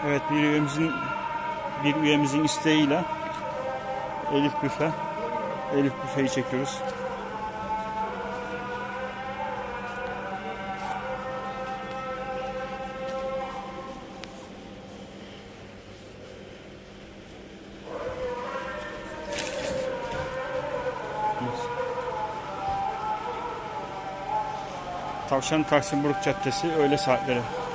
Evet, bir üyemizin isteğiyle Elif Büfe'yi çekiyoruz. Tavşan Taksimburuk Caddesi, öğle saatleri.